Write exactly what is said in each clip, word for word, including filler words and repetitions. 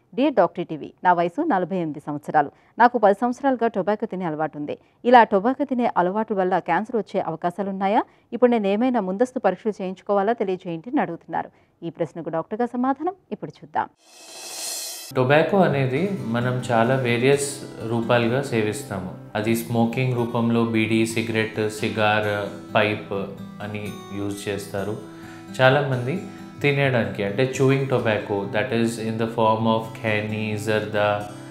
Dear doctor TV, నా వయసు నలభై ఎనిమిది సంవత్సరాలు. నాకు పది సంవత్సరాలుగా టొబాకో తినే అలవాటు ఉంది. ఇలా టొబాకో తినే అలవాటు వల్ల క్యాన్సర్ వచ్చే అవకాశాలు ఉన్నాయా? ఇప్పుడు నేను ఏమైనా ముందస్తు పరీక్షలు చేయించుకోవాలా తెలియజేయండి అని అడుగుతున్నారు. ఈ ప్రశ్నకు డాక్టర్గా సమాధానం ఇప్పుడు చూద్దాం. టొబాకో అనేది మనం చాలా వేరియస్ రూపాలుగా సేవిస్తాము. అది స్మోకింగ్ రూపంలో బీడీ, సిగరెట్, సిగార్, పైప్ అని యూజ్ చేస్తారు. చాలామంది తినేయడానికి అంటే chewing tobacco, that is in the form of khaini, zarda,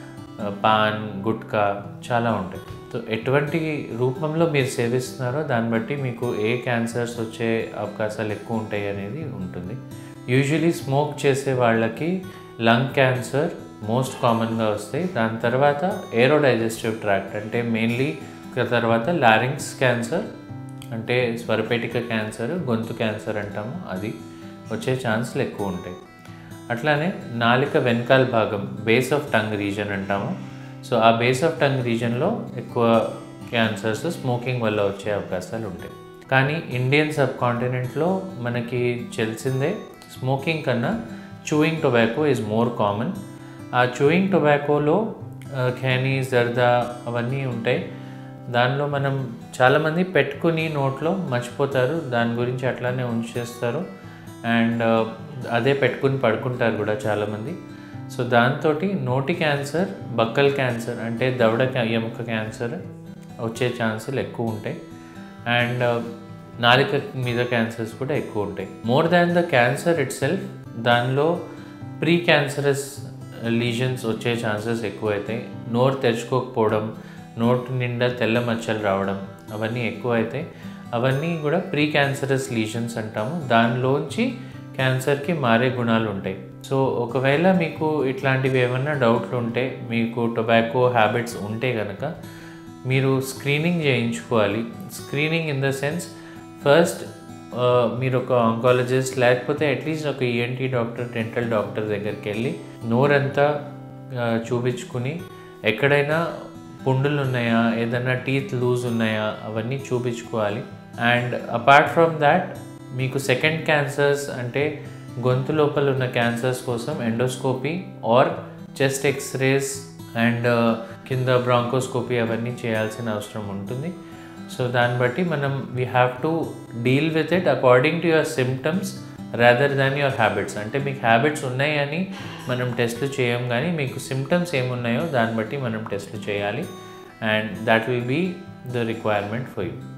paan, gutka చాలా ఉంటాయి. సో ఎటువంటి రూపంలో మీరు సేవిస్తున్నారో దాన్ని బట్టి మీకు ఏ క్యాన్సర్స్ వచ్చే అవకాశాలు ఎక్కువ ఉంటాయి అనేది ఉంటుంది. యూజువలీ స్మోక్ చేసే వాళ్ళకి లంగ్ క్యాన్సర్ మోస్ట్ కామన్గా వస్తాయి. దాని తర్వాత ఏరోడైజెస్టివ్ ట్రాక్ట్ అంటే మెయిన్లీ తర్వాత లారింగ్స్ క్యాన్సర్ అంటే స్వరపేటిక క్యాన్సర్, గొంతు క్యాన్సర్ అంటాము, అది వచ్చే ఛాన్సులు ఎక్కువ ఉంటాయి. అట్లానే నాలిక వెనకాల భాగం బేస్ ఆఫ్ టంగ్ రీజన్ అంటాము. సో ఆ బేస్ ఆఫ్ టంగ్ రీజన్లో ఎక్కువ క్యాన్సర్స్ స్మోకింగ్ వల్ల వచ్చే అవకాశాలు ఉంటాయి. కానీ ఇండియన్ సబ్ కాంటినెంట్లో మనకి తెలిసిందే స్మోకింగ్ కన్నా chewing tobacco is more common. ఆ చూయింగ్ టొబాకోలో ఖైనీ, జర్దా అవన్నీ ఉంటాయి. దానిలో మనం చాలామంది పెట్టుకుని నోట్లో మర్చిపోతారు, దాని గురించి అట్లానే ఉంచేస్తారు అండ్ అదే పెట్టుకుని పడుకుంటారు కూడా చాలామంది. సో దాంతో నోటి క్యాన్సర్, బక్కల్ క్యాన్సర్ అంటే దవడ ఎముక క్యాన్సర్ వచ్చే ఛాన్సులు ఎక్కువ ఉంటాయి అండ్ నాలిక మీద క్యాన్సర్స్ కూడా ఎక్కువ ఉంటాయి. More than the cancer itself, దానిలో ప్రీ క్యాన్సరస్ లీజన్స్ వచ్చే ఛాన్సెస్ ఎక్కువ అవుతాయి. నోరు తెరుచుకోకపోవడం, నోటి నిండా తెల్ల మచ్చలు రావడం అవన్నీ ఎక్కువ అవుతాయి. అవన్నీ కూడా ప్రీ క్యాన్సరస్ లీజన్స్ అంటాము. దానిలోంచి క్యాన్సర్కి మారే గుణాలు ఉంటాయి. సో ఒకవేళ మీకు ఇట్లాంటివి ఏమన్నా డౌట్లు ఉంటే, మీకు టొబాకో హ్యాబిట్స్ ఉంటే కనుక మీరు స్క్రీనింగ్ చేయించుకోవాలి. Screening in the sense first మీరు ఒక ఆంకాలజిస్ట్ లేకపోతే అట్లీస్ట్ ఒక ఈఎన్టీ డాక్టర్, డెంటల్ డాక్టర్ దగ్గరికి వెళ్ళి నోరంతా చూపించుకుని ఎక్కడైనా పుండులు ఉన్నాయా, ఏదైనా టీత్ లూజ్ ఉన్నాయా అవన్నీ చూపించుకోవాలి. అండ్ అపార్ట్ ఫ్రమ్ దాట్ మీకు సెకండ్ క్యాన్సర్స్ అంటే గొంతు లోపల ఉన్న క్యాన్సర్స్ కోసం endoscopy or chest X-rays and కింద బ్రాంకోస్కోపీ అవన్నీ చేయాల్సిన అవసరం ఉంటుంది. సో దాన్ని బట్టి మనం we have to deal with it according to your symptoms rather than your habits. అంటే మీకు హ్యాబిట్స్ ఉన్నాయని మనం టెస్ట్లు చేయం, కానీ మీకు సిమ్టమ్స్ ఏమున్నాయో దాన్ని బట్టి మనం టెస్ట్లు చేయాలి and that will be the requirement for you.